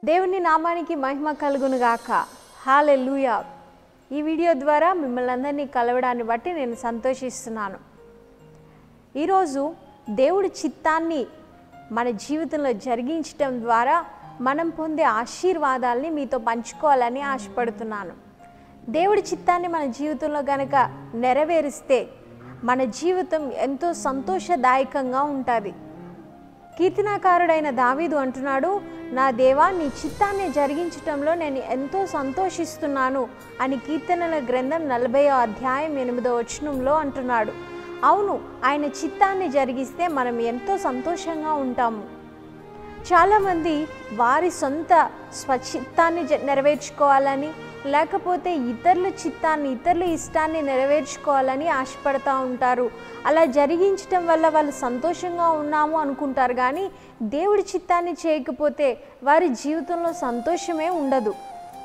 దేవుని నామానికి మహిమ కలుగును గాక. హల్లెలూయా. ఈ వీడియో ద్వారా మిమ్మల్ని అందరినీ కలవడాన్ని బట్టి నేను సంతోషిస్తున్నాను. ఈరోజు దేవుడి చిత్తాన్ని మన జీవితంలో జరిగించడం ద్వారా మనం పొందే ఆశీర్వాదాలని మీతో పంచుకోవాలని ఆశపడుతున్నాను. దేవుడి చిత్తాన్ని మన జీవితంలో గనక నెరవేరిస్తే మన జీవితం ఎంతో సంతోషదాయకంగా ఉంటుంది. కీర్తనాకారుడైన దావీదు అంటున్నాడు, నా దేవా నీ చిత్తాన్ని జరిగించటంలో నేను ఎంతో సంతోషిస్తున్నాను అని కీర్తనల గ్రంథం 40వ అధ్యాయం 8వ వచనంలో అంటున్నాడు. అవును, ఆయన చిత్తాన్ని జరిగిస్తే మనం ఎంతో సంతోషంగా ఉంటాము. చాలామంది వారి సొంత స్వచిత్తాన్ని నెరవేర్చుకోవాలని, లేకపోతే ఇతరుల చిత్తాన్ని, ఇతరుల ఇష్టాన్ని నెరవేర్చుకోవాలని ఆశపడుతూ ఉంటారు. అలా జరిగించటం వల్ల వాళ్ళు సంతోషంగా ఉన్నాము అనుకుంటారు, కానీ దేవుడి చిత్తాన్ని చేయకపోతే వారి జీవితంలో సంతోషమే ఉండదు.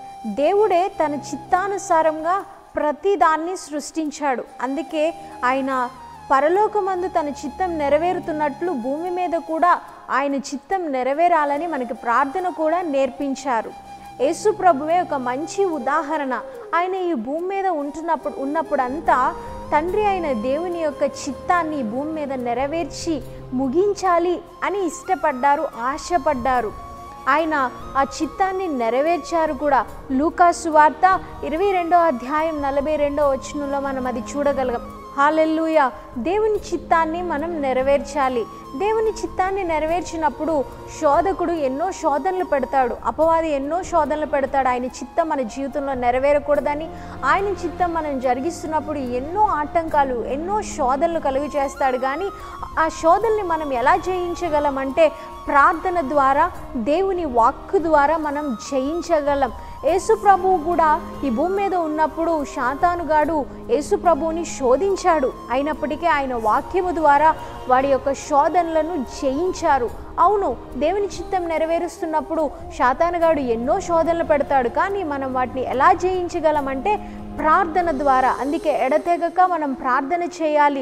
దేవుడే తన చిత్తానుసారంగా ప్రతిదాన్ని సృష్టించాడు. అందుకే ఆయన పరలోకమందు తన చిత్తం నెరవేరుతున్నట్లు భూమి మీద కూడా ఆయన చిత్తం నెరవేరాలని మనకి ప్రార్థన కూడా నేర్పించారు. యేసు ప్రభువే ఒక మంచి ఉదాహరణ. ఆయన ఈ భూమి మీద ఉన్నప్పుడంతా తండ్రి అయిన దేవుని యొక్క చిత్తాన్ని భూమి మీద నెరవేర్చి ముగించాలి అని ఇష్టపడ్డారు, ఆశపడ్డారు. ఆయన ఆ చిత్తాన్ని నెరవేర్చారు కూడా. లూకా సువార్త 22వ అధ్యాయం 42వ వచనంలో మనం అది చూడగలం. హల్లెలూయా. దేవుని చిత్తాన్ని మనం నెరవేర్చాలి. దేవుని చిత్తాన్ని నెరవేర్చినప్పుడు శోధకుడు ఎన్నో శోధనలు పెడతాడు, అపవాది ఎన్నో శోధనలు పెడతాడు. ఆయన చిత్తం మన జీవితంలో నెరవేరకూడదని, ఆయన చిత్తం మనం జరిగిస్తున్నప్పుడు ఎన్నో ఆటంకాలు, ఎన్నో శోధనలు కలుగు చేస్తాడు. కానీ ఆ శోధనని మనం ఎలా జయించగలమంటే ప్రార్థన ద్వారా, దేవుని వాక్కు ద్వారా మనం జయించగలం. యేసు ప్రభువు కూడా ఈ భూమి మీద ఉన్నప్పుడు సాతానుగాడు యేసు ప్రభువుని శోధించాడు. అయినప్పటికీ ఆయన వాక్యము ద్వారా వాడి యొక్క శోధనలను జయించారు. అవును, దేవుని చిత్తం నెరవేరుస్తున్నప్పుడు సాతానుగాడు ఎన్నో శోధనలు పెడతాడు, కానీ మనం వాటిని ఎలా జయించగలమంటే ప్రార్థన ద్వారా. అందుకే ఎడతెగక మనం ప్రార్థన చేయాలి.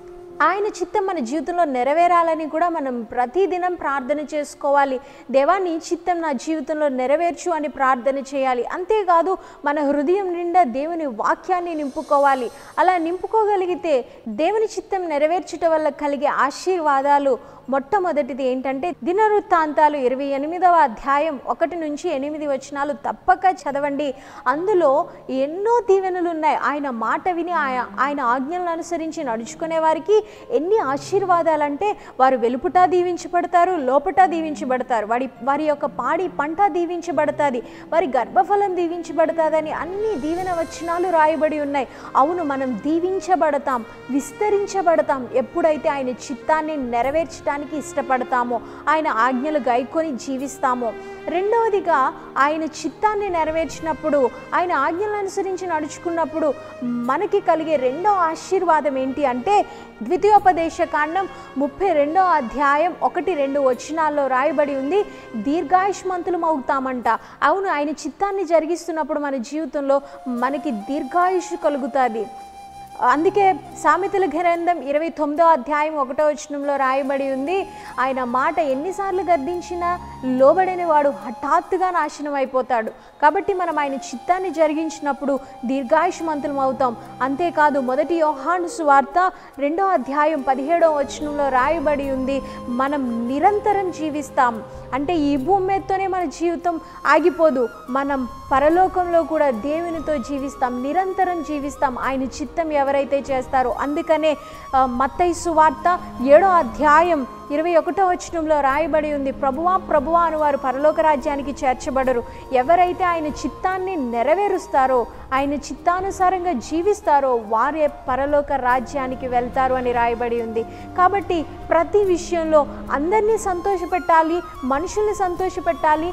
ఆయన చిత్తం మన జీవితంలో నెరవేరాలని కూడా మనం ప్రతిదినం ప్రార్థన చేసుకోవాలి. దేవా నీ చిత్తం నా జీవితంలో నెరవేర్చు అని ప్రార్థన చేయాలి. అంతేకాదు మన హృదయం నిండా దేవుని వాక్యాన్ని నింపుకోవాలి. అలా నింపుకోగలిగితే దేవుని చిత్తం నెరవేర్చడం వల్ల కలిగే ఆశీర్వాదాలు మొట్టమొదటిది ఏంటంటే దినవృత్తాంతాలు 28వ అధ్యాయం 1 నుంచి 8 వచనాలు తప్పక చదవండి. అందులో ఎన్నో దీవెనలు ఉన్నాయి. ఆయన మాట విని ఆయన ఆజ్ఞలను అనుసరించి నడుచుకునే వారికి ఎన్ని ఆశీర్వాదాలంటే వారు వెలుపుట దీవించబడతారు, లోపట దీవించబడతారు, వారి యొక్క పాడి పంట దీవించబడుతుంది, వారి గర్భఫలం దీవించబడుతుందని అన్ని దీవెన వచనాలు రాయబడి ఉన్నాయి. అవును, మనం దీవించబడతాం, విస్తరించబడతాం ఎప్పుడైతే ఆయన చిత్తాన్ని నెరవేర్చడానికి ఇష్టపడతామో, ఆయన ఆజ్ఞలు గైకొని జీవిస్తామో. రెండవదిగా ఆయన చిత్తాన్ని నెరవేర్చినప్పుడు, ఆయన ఆజ్ఞలను అనుసరించి నడుచుకున్నప్పుడు మనకి కలిగే రెండో ఆశీర్వాదం ఏంటి అంటే ద్వితీయోపదేశ కాండం 32వ అధ్యాయం 1-2 వచనాల్లో రాయబడి ఉంది, దీర్ఘాయుష్మంతులం అవుతామంట. అవును, ఆయన చిత్తాన్ని జరిగిస్తున్నప్పుడు మన జీవితంలో మనకి దీర్ఘాయుష్ కలుగుతుంది. అందుకే సామెతల గ్రంథం 29వ అధ్యాయం 1వ వచనంలో రాయబడి ఉంది, ఆయన మాట ఎన్నిసార్లు గద్దించినా లోబడని వాడు హఠాత్తుగా నాశనం అయిపోతాడు. కాబట్టి మనం ఆయన చిత్తాన్ని జరిగించినప్పుడు దీర్ఘాయుష్మంతులం అవుతాం. అంతేకాదు మొదటి యోహాను సువార్త 2వ అధ్యాయం 17వ వచనంలో రాయబడి ఉంది, మనం నిరంతరం జీవిస్తాం. అంటే ఈ భూమి మీదతోనే మన జీవితం ఆగిపోదు, మనం పరలోకంలో కూడా దేవునితో జీవిస్తాం, నిరంతరం జీవిస్తాం ఆయన చిత్తం ఎవరైతే చేస్తారో. అందుకనే మత్తయి సువార్త 7వ అధ్యాయం 21వ వచనంలో రాయబడి ఉంది, ప్రభువా ప్రభువా అని వారు పరలోక రాజ్యానికి చేర్చబడరు, ఎవరైతే ఆయన చిత్తాన్ని నెరవేరుస్తారో, ఆయన చిత్తానుసారంగా జీవిస్తారో వారే పరలోక రాజ్యానికి వెళ్తారు అని రాయబడి ఉంది. కాబట్టి ప్రతి విషయంలో అందరినీ సంతోషపెట్టాలి, మనుషుల్ని సంతోషపెట్టాలి,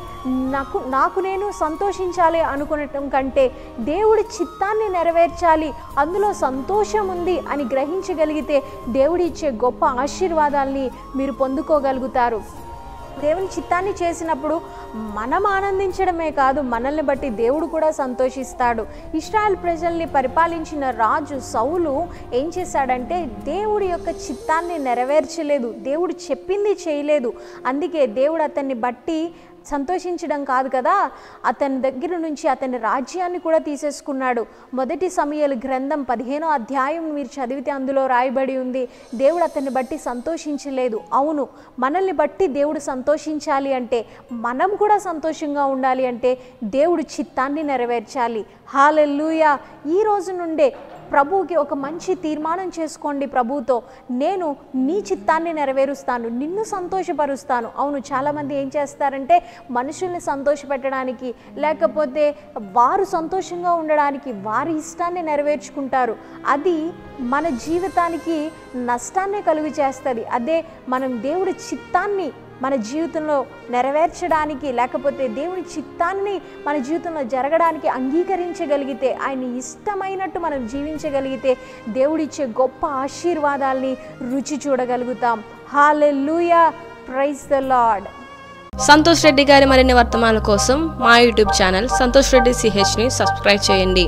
నాకు నేను సంతోషించాలి అనుకునటం కంటే దేవుడి చిత్తాన్ని నెరవేర్చాలి, అందులో సంతోషం ఉంది అని గ్రహించగలిగితే దేవుడి ఇచ్చే గొప్ప ఆశీర్వాదాల్ని మీరు పొందుకోగలుగుతారు. దేవుని చిత్తాన్ని చేసినప్పుడు మనం ఆనందించడమే కాదు, మనల్ని బట్టి దేవుడు కూడా సంతోషిస్తాడు. ఇశ్రాయేల్ ప్రజల్ని పరిపాలించిన రాజు సౌలు ఏం చేశాడంటే దేవుడి యొక్క చిత్తాన్ని నెరవేర్చలేదు, దేవుడు చెప్పింది చేయలేదు. అందుకే దేవుడు అతన్ని బట్టి సంతోషించడం కాదు కదా, అతని దగ్గర నుంచి అతని రాజ్యాన్ని కూడా తీసేసుకున్నాడు. 1 సమూయేలు గ్రంథం 15వ అధ్యాయం మీరు చదివితే అందులో రాయబడి ఉంది, దేవుడు అతన్ని బట్టి సంతోషించలేదు. అవును, మనల్ని బట్టి దేవుడు సంతోషించాలి అంటే, మనం కూడా సంతోషంగా ఉండాలి అంటే దేవుడు చిత్తాన్ని నెరవేర్చాలి. హల్లెలూయా. ఈ రోజు నుండే ప్రభువుకి ఒక మంచి తీర్మానం చేసుకోండి ప్రభువుతో, నేను నీ చిత్తాన్ని నెరవేరుస్తాను, నిన్ను సంతోషపరుస్తాను. అవును, చాలామంది ఏం చేస్తారంటే మనుషుల్ని సంతోషపెట్టడానికి లేకపోతే వారు సంతోషంగా ఉండడానికి వారి ఇష్టాన్ని నెరవేర్చుకుంటారు. అది మన జీవితానికి నష్టాన్నే కలుగు చేస్తుంది. అదే మనం దేవుడి చిత్తాన్ని మన జీవితంలో నెరవేర్చడానికి లేకపోతే దేవుని చిత్తాన్ని మన జీవితంలో జరగడానికి అంగీకరించగలిగితే, ఆయన ఇష్టమైనట్టు మనం జీవించగలిగితే దేవుడిచ్చే గొప్ప ఆశీర్వాదాల్ని రుచి చూడగలుగుతాం. Hallelujah, praise the lord. Santosh Reddy గారి మరిన్ని వర్తమానాల కోసం మా యూట్యూబ్ ఛానల్ సంతోష్ రెడ్డి CHని సబ్స్క్రైబ్ చేయండి.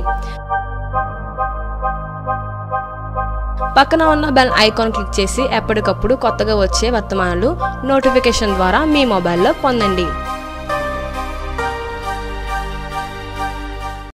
పక్కన ఉన్న బెల్ ఐకాన్ క్లిక్ చేసి ఎప్పటికప్పుడు కొత్తగా వచ్చే వర్తమానాలు నోటిఫికేషన్ ద్వారా మీ మొబైల్లో పొందండి.